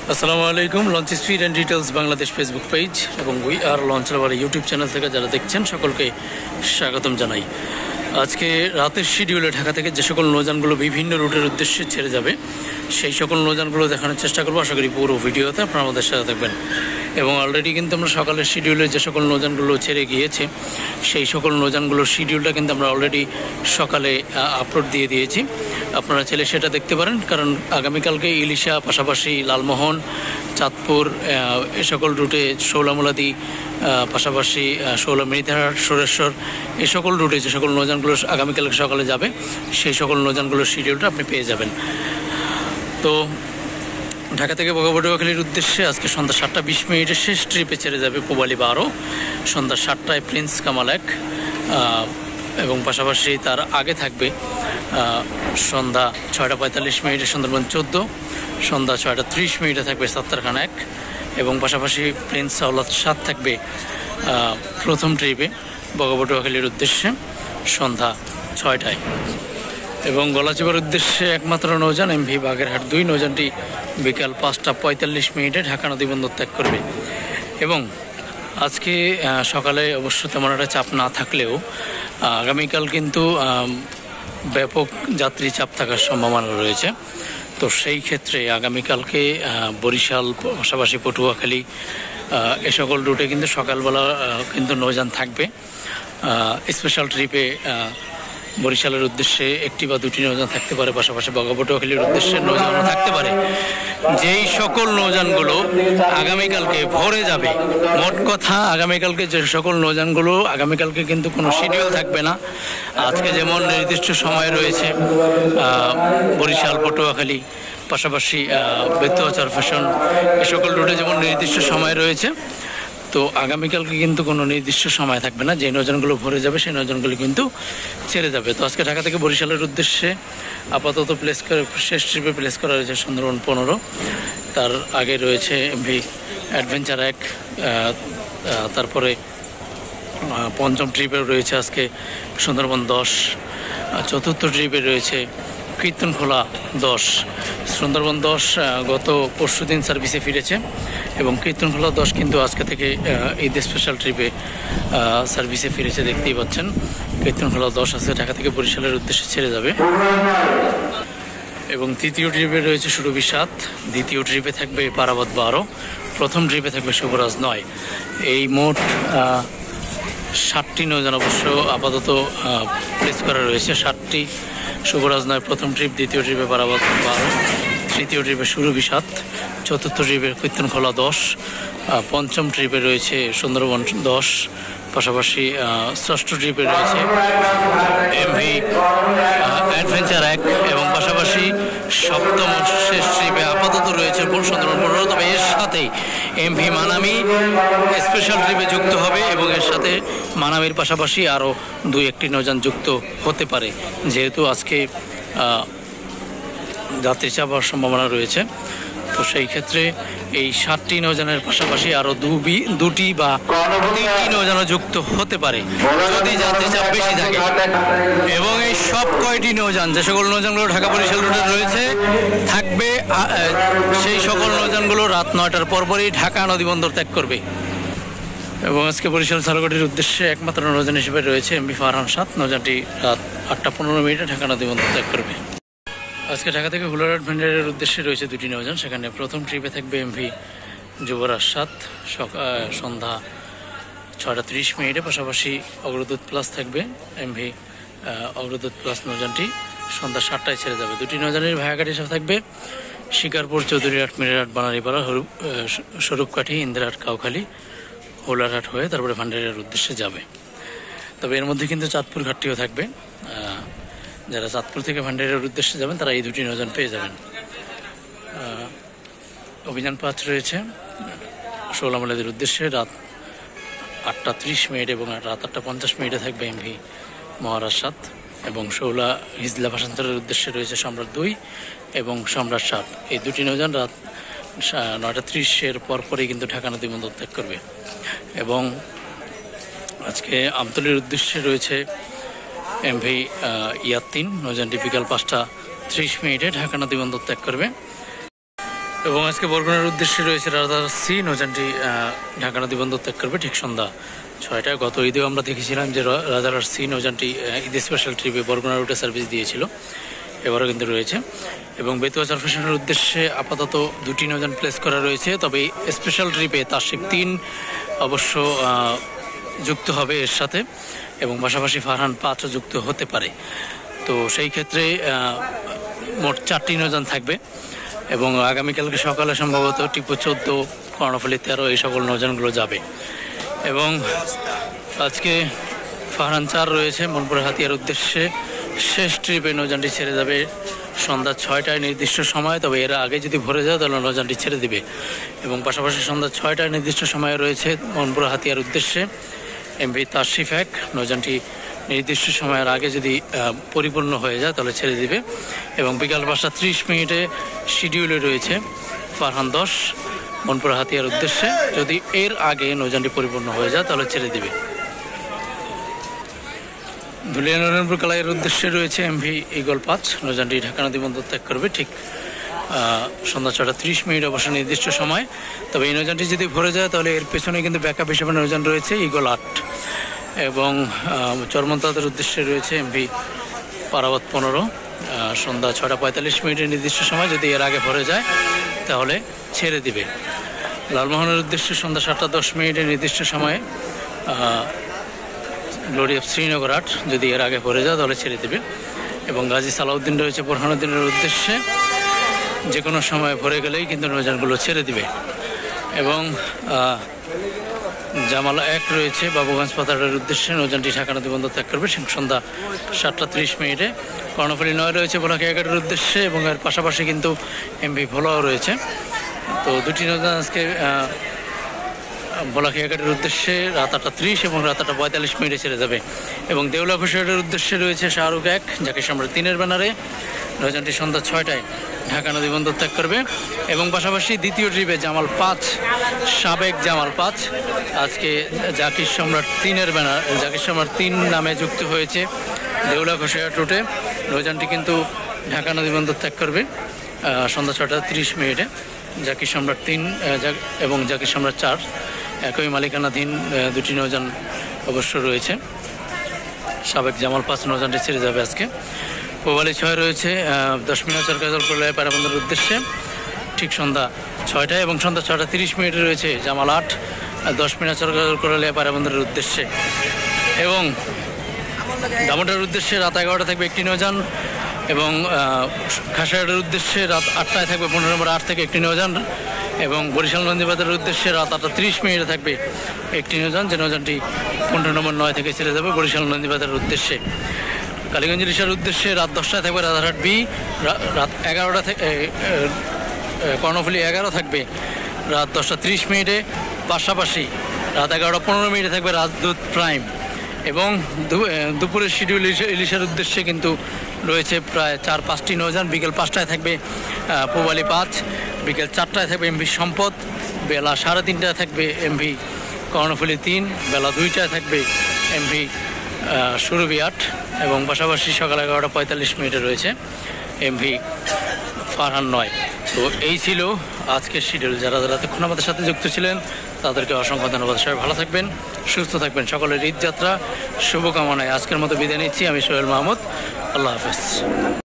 আসসালামু আলাইকুম। Launch speed and details Bangladesh Facebook page এবং we are launch lover YouTube channel থেকে যারা দেখছেন সকলকে স্বাগতম জানাই। আজকে রাতের শিডিউলে ঢাকা থেকে যে সকল নৌযানগুলো বিভিন্ন রুটের উদ্দেশ্যে ছেড়ে যাবে সেই সকল নৌযানগুলো দেখানোর চেষ্টা করবো। আশা করি পুরো ভিডিওতে আপনারা আমাদের সাথে থাকবেন। এবং অলরেডি কিন্তু আমরা সকালের শিডিউলে যে সকল নৌযানগুলো ছেড়ে গিয়েছে সেই সকল নৌযানগুলোর শিডিউলটা কিন্তু আমরা অলরেডি সকালে আপলোড দিয়ে দিয়েছি। আপনারা চাইলে সেটা দেখতে পারেন, কারণ আগামীকালকে ইলিশা, পাশাপাশি লালমোহন, চাঁদপুর এ সকল রুটে শৌলামুলাদি, পাশাপাশি শৌলা মৃধার, সুরেশ্বর এই সকল রুটে যে সকল নৌযানগুলো আগামীকালকে সকালে যাবে সেই সকল নৌযানগুলোর শিডিউলটা আপনি পেয়ে যাবেন। তো ঢাকা থেকে বগাবটুয়াখালীর উদ্দেশ্যে আজকে সন্ধ্যা 7:20 শেষ ট্রিপে ছেড়ে যাবে পূবালী 12, সন্ধ্যা 7টায় প্রিন্স কামাল 1, এবং পাশাপাশি তার আগে থাকবে সন্ধ্যা 6:45 সুন্দরবন 14, সন্ধ্যা 6:30 থাকবে সাত্তার খান 1, এবং পাশাপাশি প্রিন্স আওলাদ 7 থাকবে প্রথম ট্রিপে বগাবটুয়াখালীর উদ্দেশ্যে সন্ধ্যা 6টায়। এবং গলাচিপার উদ্দেশ্যে একমাত্র নৌযান এমভি বাগেরহাট 2 নৌযানটি বিকাল 5:45 ঢাকা নদীবন্দর ত্যাগ করবে। এবং আজকে সকালে অবশ্য তেমন একটা চাপ না থাকলেও আগামীকাল কিন্তু ব্যাপক যাত্রী চাপ থাকার সম্ভাবনা রয়েছে। তো সেই ক্ষেত্রে আগামীকালকে বরিশাল, পাশাপাশি পটুয়াখালী এ সকল রুটে কিন্তু সকালবেলা কিন্তু নৌযান থাকবে। স্পেশাল ট্রিপে বরিশালের উদ্দেশ্যে 1টি বা 2টি নৌযান থাকতে পারে, পাশাপাশি বগাবটুয়াখালীর উদ্দেশ্যে নৌযানও থাকতে পারে। যেই সকল নৌযানগুলো আগামীকালকে ভোরে যাবে, মোট কথা আগামীকালকে যে সকল নৌযানগুলো আগামীকালকে কিন্তু কোনো শিডিউল থাকবে না। আজকে যেমন নির্দিষ্ট সময় রয়েছে বরিশাল, পটুয়াখালী, পাশাপাশি বেতুয়া, ফ্যাশন এ সকল রুটে যেমন নির্দিষ্ট সময় রয়েছে, তো আগামীকালকে কিন্তু কোনো নির্দিষ্ট সময় থাকবে না। যে নৌযানগুলো ভরে যাবে সেই নৌযানগুলো কিন্তু ছেড়ে যাবে। তো আজকে ঢাকা থেকে বরিশালের উদ্দেশ্যে আপাতত শেষ ট্রিপে প্লেস করা রয়েছে সুন্দরবন 15, তার আগে রয়েছে এমভি অ্যাডভেঞ্চার 1, তারপরে পঞ্চম ট্রিপে রয়েছে আজকে সুন্দরবন 10, চতুর্থ ট্রিপে রয়েছে কীর্তনখোলা 10। সুন্দরবন 10 গত পরশুদিন সার্ভিসে ফিরেছে এবং কীর্তনখোলা 10 কিন্তু আজকে থেকে ঈদ স্পেশাল ট্রিপে সার্ভিসে ফিরেছে। দেখতেই পাচ্ছেন কীর্তনখোলা 10 আছে ঢাকা থেকে বরিশালের উদ্দেশ্যে ছেড়ে যাবে। এবং তৃতীয় ট্রিপে রয়েছে সুরভি 7, দ্বিতীয় ট্রিপে থাকবে পারাবত 12, প্রথম ট্রিপে থাকবে শুভরাজ 9। এই মোট 7টি নৌযান অবশ্য আপাতত প্লেস করা রয়েছে। 7টি শুভরাজ 9 প্রথম ট্রিপ, দ্বিতীয় ট্রিপে পারাবত 12, তৃতীয় ট্রিপে সুরভি 7, চতুর্থ ট্রিপে কীর্তনখোলা 10, পঞ্চম ট্রিপে রয়েছে সুন্দরবন 10, পাশাপাশি ষষ্ঠ ট্রিপে রয়েছে এমভি অ্যাডভেঞ্চার 1, এবং পাশাপাশি সপ্তম শেষ ট্রিপে আপাতত রয়েছে সুন্দরবন 15। তবে এর সাথেই এমভি মানামি স্পেশাল ট্রিপে যুক্ত হবে এবং এর সাথে মানামির পাশাপাশি আরও 2-1টি নৌযান যুক্ত হতে পারে, যেহেতু আজকে যাত্রী চাপ হওয়ার সম্ভাবনা রয়েছে। তো সেই ক্ষেত্রে এই 7টি নৌযানের পাশাপাশি আরও 2টি বা 3টি নৌযানও যুক্ত হতে পারে যদি যাত্রী চাপ বেশি থাকে। এবং এই সব কয়টি নৌযান, যে সকল নৌযানগুলো ঢাকা বরিশাল রুটে রয়েছে থাকবে, সেই সকল নৌযানগুলো রাত 9টার পরপরই ঢাকা নদীবন্দর ত্যাগ করবে। এবং আজকে বরিশাল সারগটির উদ্দেশ্যে একমাত্র নৌযান হিসেবে রয়েছে এমভি ফারহান 7, নৌযানটি রাত 8:15 ঢাকা নদীবন্দর ত্যাগ করবে। আজকে ঢাকা থেকে হুলারহাট ভেন্ডারের উদ্দেশ্যে রয়েছে 2টি নৌযান। সেখানে প্রথম ট্রিপে থাকবে এমভি যুবরাজ 7, সন্ধ্যা 6:30, পাশাপাশি অগ্রদূত প্লাস থাকবে এমভি অগ্রদূত প্লাস নৌযানটি সন্ধ্যা 7টায় ছেড়ে যাবে। 2টি নৌযানের ভায়াঘাট হিসাবে থাকবে শিকারপুর, চৌধুরীহাট, মিরারহাট, বানারীপাড়া, স্বরূপকাঠি, ইন্দিরাহাট, কাউখালী, হুলারহাট হয়ে তারপরে ভান্ডারিয়ার উদ্দেশ্যে যাবে। তবে এর মধ্যে কিন্তু চাঁদপুর ঘাটটিও থাকবে। যারা চাঁদপুর থেকে ভান্ডারিয়ার উদ্দেশ্যে যাবেন তারা এই 2টি নৌযান পেয়ে যাবেন। অভিযান 5 রয়েছে শৌলামুলাদের উদ্দেশ্যে রাত 8:30 এবং রাত 8:50 থাকবে এমভি মহারাজ 7, এবং শৌলা হিজলা ভাষান্তরের উদ্দেশ্যে রয়েছে সম্রাট 2 এবং সম্রাট 7। এই 2টি নৌযান রাত 9:30 পরপরই কিন্তু ঢাকা নদীবন্দর ত্যাগ করবে। এবং আজকে আমতলীর উদ্দেশ্যে রয়েছে এমভি ইয়াত্তিন, নৌযানটি বিকাল 5:30 ঢাকা নদীবন্দর ত্যাগ করবে। এবং আজকে বরগুনার উদ্দেশ্যে রয়েছে রাজার সি নৌযানটি ঢাকা নদী বন্দর ত্যাগ করবে ঠিক সন্ধ্যা 6টায়। গত ঈদেও আমরা দেখেছিলাম যে রাজার সি নৌযানটি ঈদ স্পেশাল ট্রিপে বরগুনা রুটে সার্ভিস দিয়েছিল, এবারও কিন্তু রয়েছে। এবং বেতুয়া চরফেশনের উদ্দেশ্যে আপাতত 2টি নৌযান প্লেস করা রয়েছে, তবে স্পেশাল ট্রিপে তাসিফ 3 অবশ্য যুক্ত হবে এর সাথে, এবং পাশাপাশি ফারহান 5ও যুক্ত হতে পারে। তো সেই ক্ষেত্রে মোট 4টি নৌযান থাকবে, এবং আগামীকালকে সকালে সম্ভবত টিপু 14, কর্ণফুলী 13 এই সকল নৌযানগুলো যাবে। এবং আজকে ফারহান 4 রয়েছে মনপুরা হাতিয়ার উদ্দেশ্যে। শেষ ট্রিপে নৌযানটি ছেড়ে যাবে সন্ধ্যা 6টায় নির্দিষ্ট সময়, তবে এর আগে যদি ভরে যায় তাহলে নৌযানটি ছেড়ে দিবে। এবং পাশাপাশি সন্ধ্যা 6টায় নির্দিষ্ট সময়ে রয়েছে মনপুরা হাতিয়ার উদ্দেশ্যে এমভি তাসিফ 1 নৌযানটি নির্দিষ্ট সময়ের আগে যদি পরিপূর্ণ হয়ে যায় তাহলে ছেড়ে দিবে। এবং বিকাল 5:30 শিডিউলে রয়েছে ফারহান 10 মনপুরা হাতিয়ার উদ্দেশ্যে, যদি এর আগে নৌযানটি পরিপূর্ণ হয়ে যায় তাহলে ছেড়ে দিবে। ধুলিয়া নরেন্দ্রপুর কালাইয়ের উদ্দেশ্যে রয়েছে এমভি ইগল 5 নৌযানটি ঢাকা নদী বন্দর ত্যাগ করবে ঠিক সন্ধ্যা 6:30 অবশ্য নির্দিষ্ট সময়। তবে এই নৌযানটি যদি ভরে যায় তাহলে এর পেছনে কিন্তু ব্যাকআপ হিসেবে নৌযান রয়েছে ইগল 8। এবং চরমন্তাদের উদ্দেশ্যে রয়েছে এমভি পারাবত 15 সন্ধ্যা 6:45 নির্দিষ্ট সময়, যদি এর আগে ভরে যায় তাহলে ছেড়ে দিবে। লালমোহনের উদ্দেশ্যে সন্ধ্যা 7:10 নির্দিষ্ট সময়ে গ্লোরি অফ শ্রীনগর 8 যদি এর আগে ভরে যায় তাহলে ছেড়ে দেবে। এবং গাজী সালাউদ্দিন রয়েছে বোরহানুদ্দিনের উদ্দেশ্যে, যে কোনো সময় ভরে গেলেই কিন্তু নৌযানগুলো ছেড়ে দিবে। এবং জামাল 1 রয়েছে বাবুগঞ্জ পাতাড়ের উদ্দেশ্যে নৌযানটি ঢাকা নদী বন্দর ত্যাগ করবে সন্ধ্যা 7:30। কর্ণফুলী 9 রয়েছে ভোলাখি 11-এর উদ্দেশ্যে, এবং এর পাশাপাশি কিন্তু এমভি ভোলাও রয়েছে। তো 2টি নৌযান আজকে ভোলাখি 11-এর উদ্দেশ্যে রাত 8:30 এবং রাত 8:45 ছেড়ে যাবে। এবং দেউলা ঘোষের উদ্দেশ্যে রয়েছে শাহরুখ 1 যাকে সম্রাট 3-এর ব্যানারে নৌযানটি সন্ধ্যা 6টায় ঢাকা নদী বন্দর ত্যাগ করবে। এবং পাশাপাশি দ্বিতীয় ট্রিপে জামাল 5 সাবেক জামাল 5 আজকে জাকির সম্রাট 3-এর ব্যানার জাকির সম্রাট 3 নামে যুক্ত হয়েছে দেউলা ঘোষের রুটে। নৌযানটি কিন্তু ঢাকা নদী বন্দর ত্যাগ করবে সন্ধ্যা 6:30। জাকির সম্রাট 3 এবং জাকির সম্রাট 4 একই মালিকানাধীন 2টি নৌযান অবশ্য রয়েছে। সাবেক জামাল 5 নৌযানটি ছেড়ে যাবে আজকে। পোবালি 6 রয়েছে 10 মিনার চরকাজল করলে পায়রাবন্দরের উদ্দেশ্যে ঠিক সন্ধ্যা 6টায়। এবং সন্ধ্যা 6:30 রয়েছে জামাল 8 10 মিনার চরকাজল করলে পায়রাবন্দরের উদ্দেশ্যে। এবং দামোটার উদ্দেশ্যে রাত 11টা থাকবে একটি নৌযান, এবং খাসিয়াহাটের উদ্দেশ্যে রাত 8টায় থাকবে 15 নম্বর 8 থেকে একটি নৌযান। এবং বরিশাল নন্দীবাজারের উদ্দেশ্যে রাত 8:30 থাকবে একটি নৌযান, যে নৌযানটি 15 নম্বর 9 থেকে ছেড়ে যাবে বরিশাল নন্দীবাজারের উদ্দেশ্যে। কালীগঞ্জ ইলিশার উদ্দেশ্যে রাত 10টায় থাকবে রাজারহাট বি, রাত 11টা থেকে কর্ণফুলী 11 থাকবে রাত 10:30। পাশাপাশি রাত 11:15 থাকবে রাজদূত প্রাইম। এবং দুপুরের শিডিউল ইলিশার উদ্দেশ্যে কিন্তু রয়েছে প্রায় 4-5টি নৌযান। বিকেল 5টায় থাকবে পোবালি 5, বিকেল 4টায় থাকবে এমভি সম্পদ, বেলা 3:30টায় থাকবে এমভি কর্ণফুলী 3, বেলা 2টায় থাকবে এমভি সুরভি 8, এবং পাশাপাশি সকাল 11:45 রয়েছে এমভি ফারহান 9। তো এই ছিল আজকের শিডিউল। যারা এতক্ষণ আমাদের সাথে যুক্ত ছিলেন তাদেরকে অসংখ্য ধন্যবাদ। সবাই ভালো থাকবেন, সুস্থ থাকবেন, সকলের ঈদ যাত্রা শুভকামনায় আজকের মতো বিদায় নিচ্ছি। আমি সোহেল মাহমুদ, আল্লাহ হাফেজ।